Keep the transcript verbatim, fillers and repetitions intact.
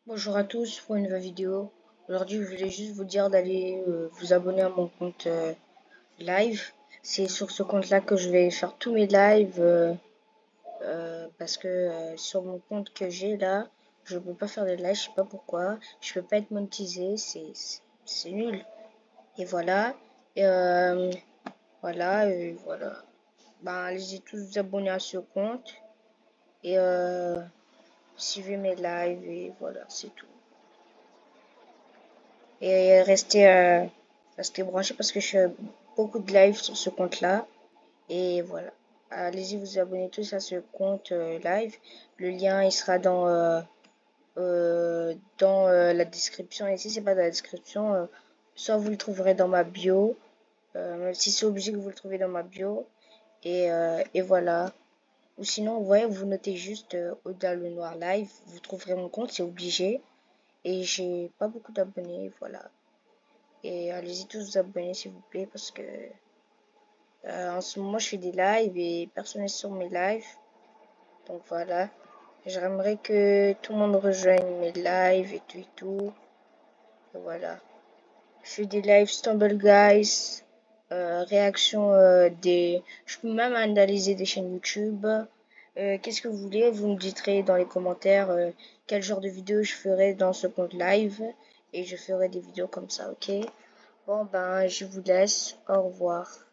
Bonjour à tous pour une nouvelle vidéo. Aujourd'hui, je voulais juste vous dire d'aller euh, vous abonner à mon compte euh, live. C'est sur ce compte-là que je vais faire tous mes lives euh, euh, parce que euh, sur mon compte que j'ai là, je peux pas faire de live, je sais pas pourquoi. Je peux pas être monétisé, c'est c'est nul. Et voilà. Et, euh, voilà, et voilà. Ben, allez-y tous vous abonner à ce compte et euh, suivez mes lives et voilà, c'est tout. Et restez, euh, restez branchés parce que je fais beaucoup de live sur ce compte-là. Et voilà. Allez-y vous abonner tous à ce compte euh, live. Le lien il sera dans, euh, euh, dans euh, la description. Et si c'est pas dans la description, euh, soit vous le trouverez dans ma bio. Euh, même si c'est obligé que vous le trouvez dans ma bio. Et, euh, et voilà. Ou sinon, vous voyez, vous notez juste euh, Oda le Noir Live. Vous trouverez mon compte, c'est obligé. Et j'ai pas beaucoup d'abonnés, voilà. Et allez-y tous vous abonner s'il vous plaît parce que euh, en ce moment je fais des lives et personne n'est sur mes lives. Donc voilà. J'aimerais que tout le monde rejoigne mes lives et tout et tout. Et voilà. Je fais des lives Stumble Guys, euh, réaction euh, des... Je peux même analyser des chaînes YouTube. Euh, Qu'est-ce que vous voulez? Vous me direz dans les commentaires euh, quel genre de vidéo je ferai dans ce compte live. Et je ferai des vidéos comme ça, ok? Bon ben, je vous laisse. Au revoir.